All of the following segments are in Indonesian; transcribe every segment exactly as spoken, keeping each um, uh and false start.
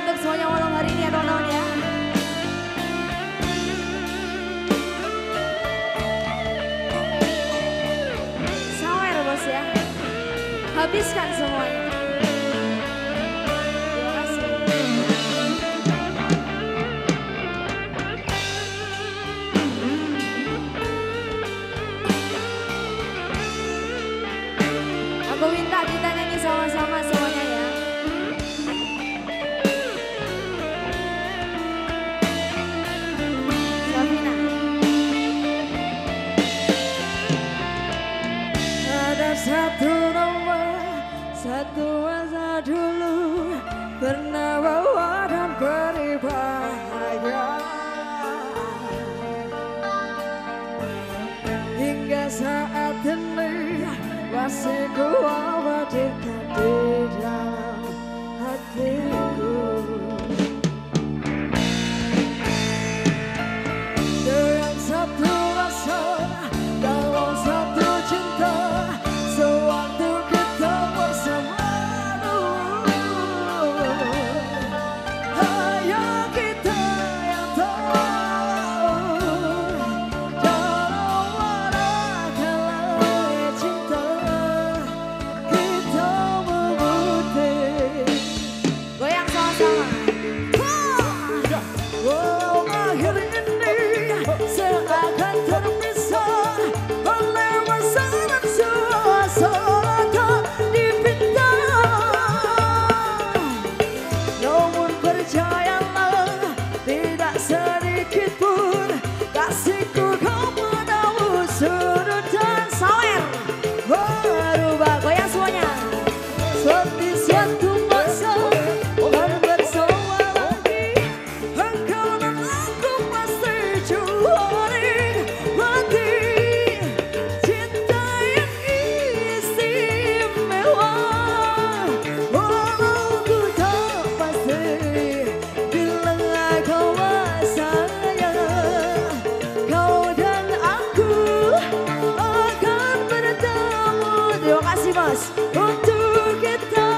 untuk semuanya malam hari ini ya teman-teman ya. Sawer bos ya. Habiskan semuanya. Terima kasih. Aku minta kita nyanyi sama-sama semuanya ya. Safina. Ada satu nama, satu masa dulu pernah bawa dan beri bahagia. Hingga saat ini masih ku abadikan di dalam hatiku. Dengan satu rasa, dalam satu cinta, sewaktu kita bersama dulu, hanya kita yang tahu dalam mana kala cinta kita memutih. Goyang sama-sama. Walau akhir ini seakan terpisah oleh masa dan suasana tak dipinta. Namun percayalah, tidak sedikit pun kasihku kepadamu surut dan sawer berubah. Goyang semuanya. Seperti suatu masa bukan bersama lagi, engkau dan aku pasti saling mati. Cinta yang istimewa, walau ku tak pasti bila kau sayang, kau dan aku akan bertemu. Terima kasih bos. Untuk kita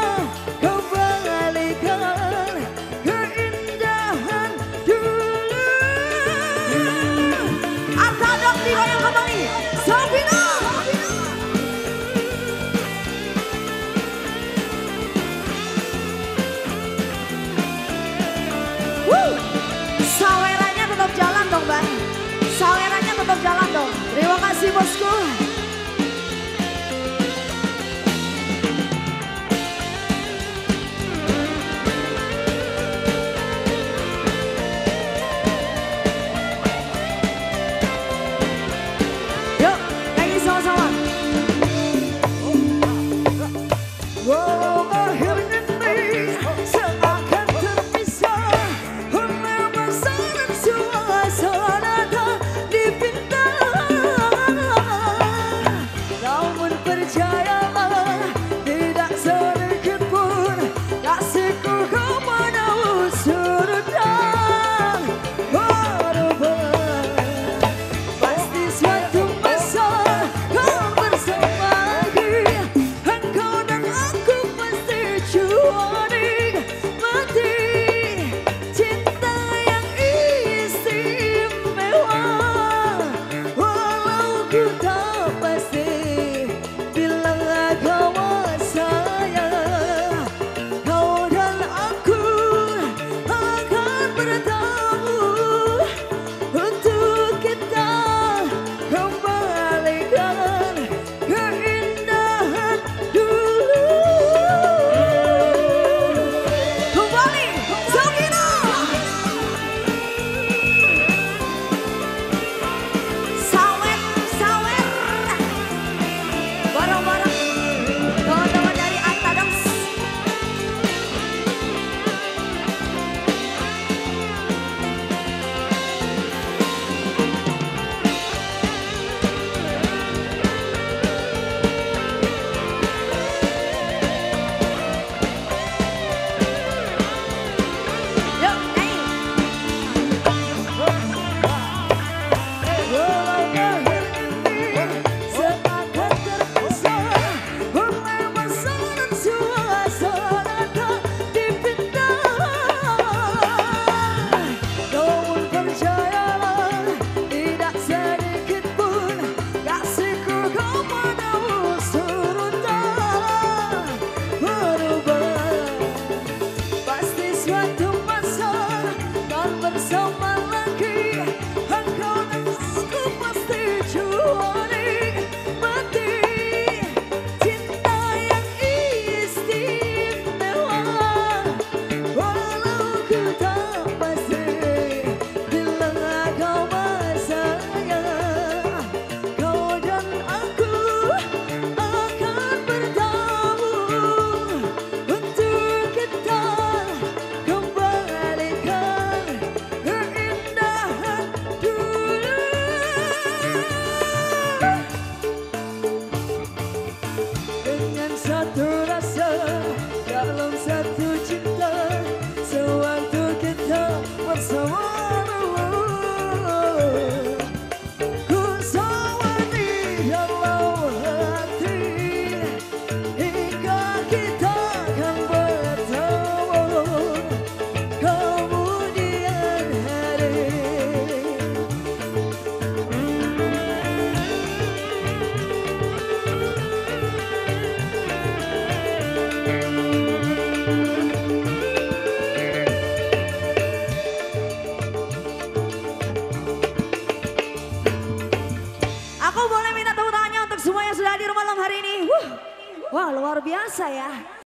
kembalikan keindahan dulu. Arta dong di goyang kembali. Safina. Wuh. Sawerannya tetap jalan dong Bang. Sawerannya tetap jalan dong. Terima kasih bosku. Wah luar biasa ya.